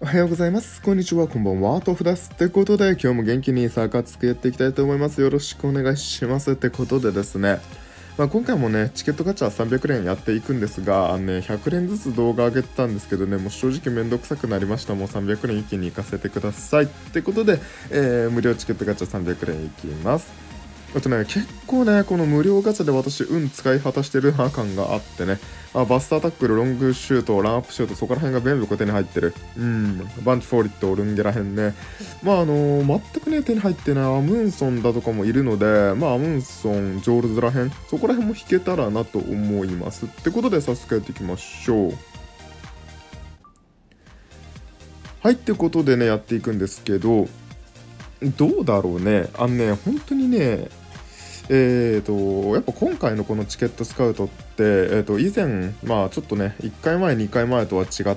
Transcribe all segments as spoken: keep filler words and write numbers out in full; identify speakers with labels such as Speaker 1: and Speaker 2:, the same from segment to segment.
Speaker 1: おはようございます。こんにちは。こんばんは。豆腐です。ってことで、今日も元気にサーカー作やっていきたいと思います。よろしくお願いします。ってことでですね、まあ、今回もね、チケットガチャさんびゃくれんやっていくんですが、あのね、ひゃくれんずつ動画上げてたんですけどね、もう正直めんどくさくなりました。もうさんびゃくれん一気に行かせてください。ってことで、えー、無料チケットガチャさんびゃくれんいきます。あとね、結構ね、この無料ガチャで私、運使い果たしてるな感があってね、あバスタータックル、ロングシュート、ランアップシュート、そこら辺が全部こう手に入ってる。うん、バンチフォーリット、ルンゲら辺ね。まあ、あのー全くね、手に入ってないアムーンソンだとかもいるので、まあ、アムーンソン、ジョールズら辺、そこら辺も引けたらなと思います。ってことで、早速やっていきましょう。はい、ってことでね、やっていくんですけど、どうだろうね。あのね、本当にね、えーと、やっぱ今回のこのチケットスカウトって、えーと、以前、まあちょっとね、いっかいまえ、にかいまえとは違って、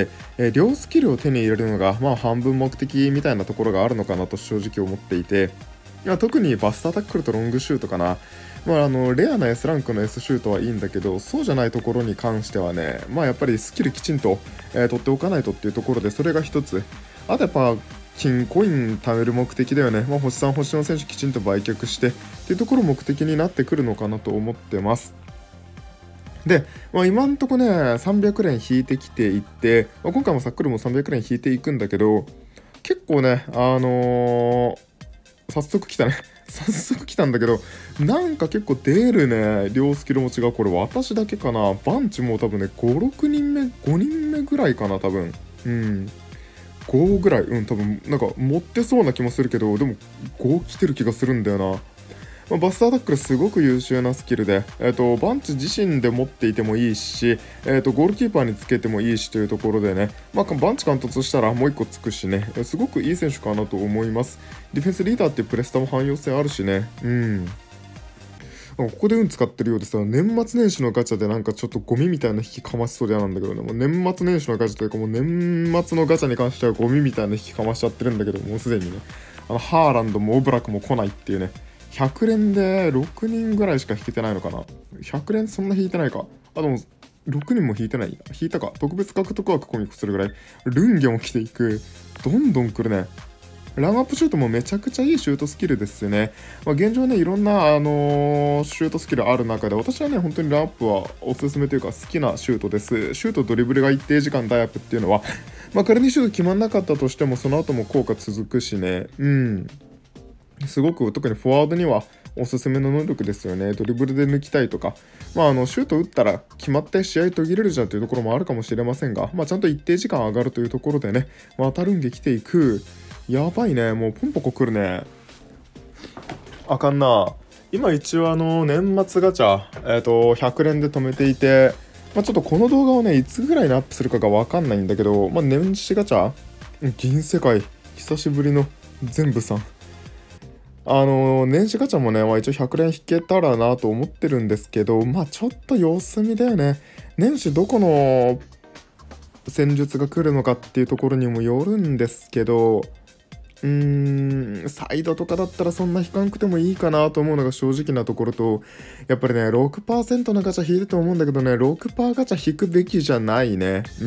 Speaker 1: えー両スキルを手に入れるのが、まあ半分目的みたいなところがあるのかなと正直思っていて、いや特にバスタータックルとロングシュートかな。まあ、あのレアな S ランクの S シュートはいいんだけど、そうじゃないところに関してはね、まあやっぱりスキルきちんと、えー取っておかないとっていうところで、それが一つ。あとやっぱ金コイン貯める目的だよね。まあ、星さん、星の選手きちんと売却してっていうところ目的になってくるのかなと思ってます。で、まあ、今んとこね、さんびゃくれん引いてきていて、まあ、今回もサックルもさんびゃくれん引いていくんだけど、結構ね、あのー早速来たね。早速来たんだけど、なんか結構出るね。両スキル持ちが。これ私だけかな。バンチも多分ね、ご、ろくにんめ、ごにんめぐらいかな、多分。うん。ごぐらい、うん、多分なんか持ってそうな気もするけど、でもご来てる気がするんだよな。まあ、バスタータックルすごく優秀なスキルで、えーと、バンチ自身で持っていてもいいし、えーと、ゴールキーパーにつけてもいいしというところでね、まあ、バンチ貫突したらもういっこつくしね、すごくいい選手かなと思います。ディフェンスリーダーっていうプレスタも汎用性あるしね、うん。ここで運使ってるようでさ、年末年始のガチャでなんかちょっとゴミみたいな引きかましそうで嫌なんだけどね、もう年末年始のガチャというかもう年末のガチャに関してはゴミみたいな引きかましちゃってるんだけど、もうすでにね、あのハーランドもオブラクも来ないっていうね、ひゃくれんでろくにんぐらいしか引けてないのかな。ひゃくれんそんな引いてないか。あ、でもろくにんも引いてない。引いたか。特別獲得枠コミックするぐらい。ルンギョン来ていく。どんどん来るね。ランアップシュートもめちゃくちゃいいシュートスキルですね。まあ、現状ね、いろんな、あのーシュートスキルある中で、私はね、本当にランアップはおすすめというか好きなシュートです。シュート、ドリブルが一定時間ダイアップっていうのは、まあ、仮にシュート決まんなかったとしても、その後も効果続くしね、うん。すごく、特にフォワードにはおすすめの能力ですよね。ドリブルで抜きたいとか、まあ、あのシュート打ったら決まって試合途切れるじゃんというところもあるかもしれませんが、まあ、ちゃんと一定時間上がるというところでね、渡るんできていく。やばいね、もうポンポコ来るね。あかんな。今一応あの年末ガチャ、えっ、とひゃくれんで止めていて、まあ、ちょっとこの動画をねいつぐらいにアップするかがわかんないんだけど、まあ、年始ガチャ銀世界久しぶりの全部さん、あの年始ガチャもね、まあ、一応ひゃくれん引けたらなと思ってるんですけど、まあちょっと様子見だよね。年始どこの戦術が来るのかっていうところにもよるんですけど、うーん、サイドとかだったらそんな引かんくてもいいかなと思うのが正直なところと、やっぱりね、ろくパーセントのガチャ引いると思うんだけどね、ろくパーセントガチャ引くべきじゃないね。うん。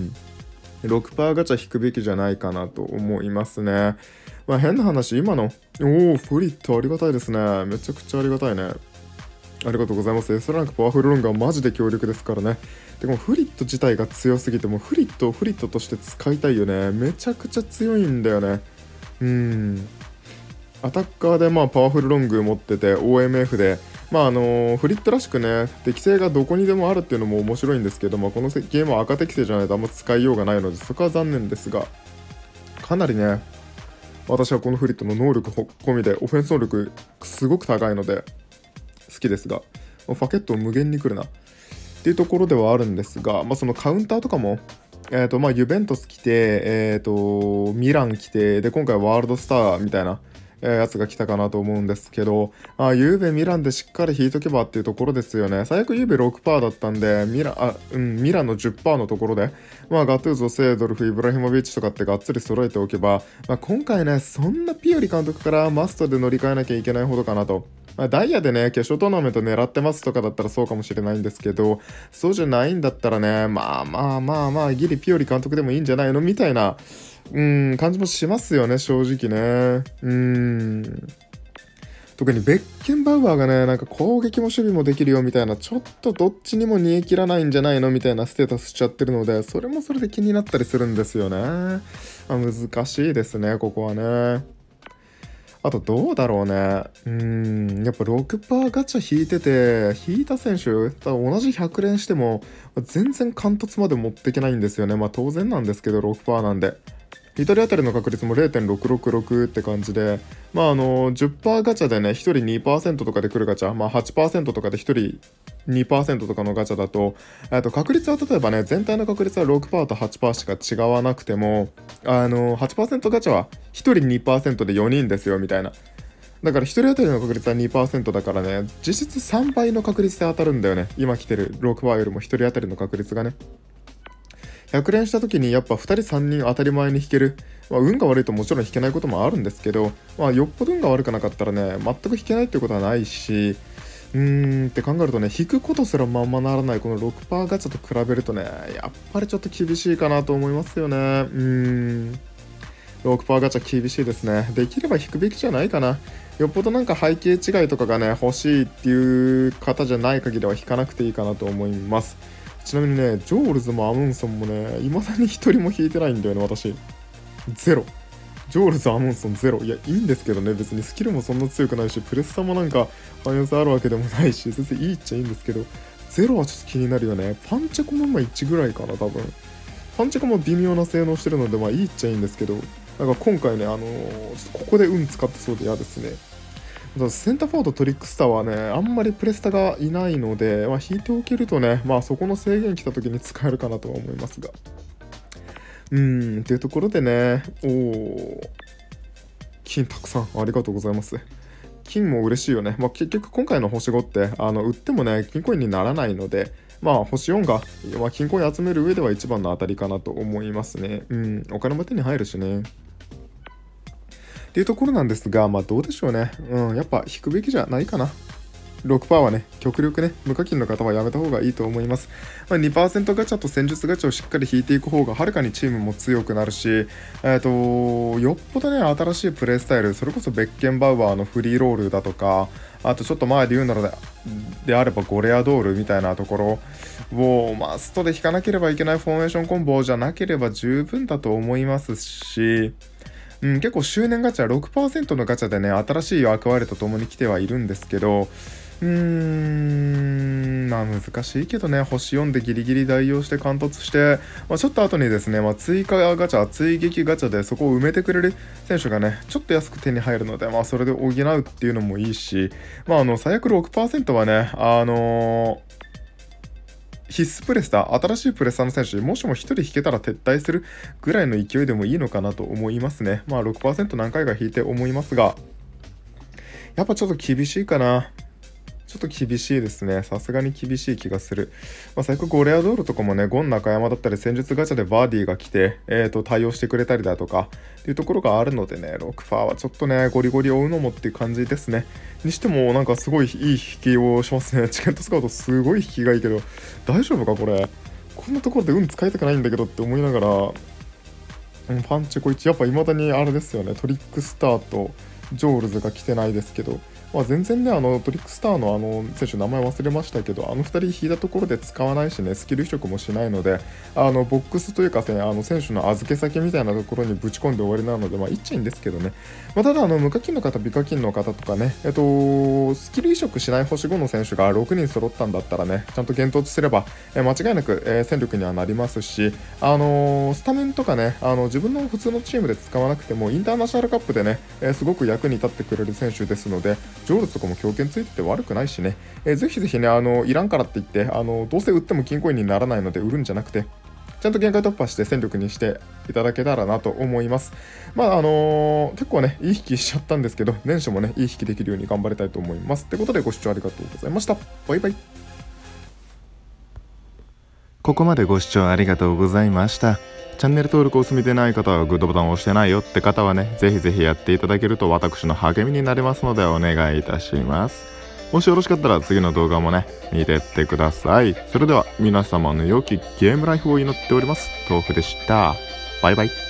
Speaker 1: ろくパーセントガチャ引くべきじゃないかなと思いますね。まあ変な話、今の、おお、フリットありがたいですね。めちゃくちゃありがたいね。ありがとうございます。S ランクパワフルロングはマジで強力ですからね。でもフリット自体が強すぎて、もうフリットをフリットとして使いたいよね。めちゃくちゃ強いんだよね。うん。アタッカーでまあパワフルロング持ってて オーエムエフ で、まああのフリットらしくね、適性がどこにでもあるっていうのも面白いんですけども、このゲームは赤適性じゃないとあんま使いようがないので、そこは残念ですが、かなりね、私はこのフリットの能力込みでオフェンス能力すごく高いので好きですが、ファケット無限に来るなっていうところではあるんですが、まあ、そのカウンターとかも、えーとまあ、ユベントス来て、えーとミラン来て、で今回ワールドスターみたいな、えーやつが来たかなと思うんですけど、あユーベミランでしっかり引いとけばっていうところですよね。最悪ユーベ ろくパーセント だったんで、ミラあ、うん、ミランの じゅっパーセント のところで、まあ、ガトゥーゾ、セードルフ、イブラヒモビッチとかってがっつり揃えておけば、まあ、今回ね、そんなピオリ監督からマストで乗り換えなきゃいけないほどかなと。 まあ、ダイヤでね、決勝トーナメント狙ってますとかだったらそうかもしれないんですけど、そうじゃないんだったらね、まあまあまあまあ、ギリピオリ監督でもいいんじゃないのみたいな、うん、感じもしますよね、正直ね。うん。特にベッケンバウアーがね、なんか攻撃も守備もできるよみたいな、ちょっとどっちにも煮え切らないんじゃないのみたいなステータスしちゃってるので、それもそれで気になったりするんですよね。まあ、難しいですね、ここはね。あとどうだろうね。うーん、やっぱ ろくパーセント ガチャ引いてて、引いた選手、同じひゃく連しても、全然貫突まで持っていけないんですよね。まあ当然なんですけど、ろくパーセント なんで。ひとり当たりの確率も れいてんろくろくろく って感じで、まああの、じゅっパーセント ガチャでね、ひとり にパーセント とかで来るガチャ、まあ はちパーセント とかでひとり にパーセント とかのガチャだと、と確率は例えばね、全体の確率は ろくパーセント と はちパーセント しか違わなくても、あの、はちパーセント ガチャはひとり にパーセント でよにんですよ、みたいな。だからひとり当たりの確率は にパーセント だからね、実質さんばいの確率で当たるんだよね。今来てるろくパーセントよりもひとり当たりの確率がね。ひゃく連した時にやっぱふたりさんにん当たり前に引ける。まあ、運が悪いともちろん引けないこともあるんですけど、まあ、よっぽど運が悪くなかったらね、全く引けないっていうことはないし、うーんって考えるとね、引くことすらまんまならないこの ろくパーセント ガチャと比べるとね、やっぱりちょっと厳しいかなと思いますよね。うーん。ろくパーセント ガチャ厳しいですね。できれば引くべきじゃないかな。よっぽどなんか背景違いとかがね、欲しいっていう方じゃない限りは引かなくていいかなと思います。ちなみにね、ジョールズもアムンソンもね、未だに一人も引いてないんだよね、私。ゼロ。ジョールズ、アムンソンゼロ。いや、いいんですけどね、別にスキルもそんな強くないし、プレスサもなんか汎用性あるわけでもないし、全然いいっちゃいいんですけど、ゼロはちょっと気になるよね。パンチェコもまあいちぐらいかな、多分。パンチェコも微妙な性能してるので、まあいいっちゃいいんですけど、なんか今回ね、あのー、ちょっとここで運使ってそうで嫌ですね。センターフォードトリックスターはね、あんまりプレスタがいないので、まあ、引いておけるとね、まあそこの制限来た時に使えるかなとは思いますが。うーん、というところでね、おー、金たくさんありがとうございます。金も嬉しいよね。まあ、結局今回の星ごって、あの売ってもね、金コインにならないので、まあ星よんが、まあ、金コイン集める上では一番の当たりかなと思いますね。うん、お金も手に入るしね。っていうところなんですが、まあどうでしょうね。うん、やっぱ引くべきじゃないかな。ろくパーセント はね、極力ね、無課金の方はやめた方がいいと思います。まあ、にパーセント ガチャと戦術ガチャをしっかり引いていく方がはるかにチームも強くなるし、えっと、よっぽどね、新しいプレイスタイル、それこそベッケンバウアーのフリーロールだとか、あとちょっと前で言うならでであればゴレアドールみたいなところをマストで引かなければいけないフォーメーションコンボじゃなければ十分だと思いますし、うん、結構周年ガチャ ろくパーセント のガチャでね、新しい役割とともに来てはいるんですけど、うーん、まあ難しいけどね、星よんでギリギリ代用して貫突して、まあ、ちょっと後にですね、まあ、追加ガチャ、追撃ガチャでそこを埋めてくれる選手がね、ちょっと安く手に入るので、まあそれで補うっていうのもいいし、まああの、最悪 ろくパーセント はね、あのー必須プレスター、新しいプレスターの選手、もしもひとり引けたら撤退するぐらいの勢いでもいいのかなと思いますね。まあ ろくパーセント 何回か引いて思いますが、やっぱちょっと厳しいかな。ちょっと厳しいですね。さすがに厳しい気がする。まあ、最悪ゴレアドールとかもね、ゴン中山だったり戦術ガチャでバーディーが来て、えーと、対応してくれたりだとか、っていうところがあるのでね、ろくパーはちょっとね、ゴリゴリ追うのもっていう感じですね。にしても、なんかすごいいい引きをしますね。チケットスカウトすごい引きがいいけど、大丈夫かこれ。こんなところで運使いたくないんだけどって思いながら、うん、パンチコいち、やっぱ未だにあれですよね、トリックスターとジョールズが来てないですけど、まあ、全然ね、あのトリックスターのあの選手、名前忘れましたけど、あのふたり引いたところで使わないしね、スキル移植もしないので、あのボックスというか、ね、あの選手の預け先みたいなところにぶち込んで終わりなので、まあ、いっちゃいいんですけどね、まあ、ただあの、無課金の方、美課金の方とかね、えっと、スキル移植しない星ごの選手がろくにん揃ったんだったらね、ちゃんと厳冬とすれば、え間違いなく、えー、戦力にはなりますし、あのー、スタメンとかね、あの自分の普通のチームで使わなくても、インターナショナルカップでね、えー、すごく役に立ってくれる選手ですので、ジョールズとかも強肩ついてて悪くないしね、えー、ぜひぜひね、あのいらんからって言って、あのどうせ売っても金コインにならないので売るんじゃなくて、ちゃんと限界突破して戦力にしていただけたらなと思います。まああのー、結構ね、いい引きしちゃったんですけど、年初もね、いい引きできるように頑張りたいと思います。ってことでご視聴ありがとうございました。バイバイ。
Speaker 2: ここまでご視聴ありがとうございました。チャンネル登録を済みでない方はグッドボタンを押してないよって方はね、ぜひぜひやっていただけると私の励みになりますのでお願いいたします。 もしよろしかったら次の動画もね見てってください。それでは皆様の良きゲームライフを祈っております。豆腐でした。バイバイ。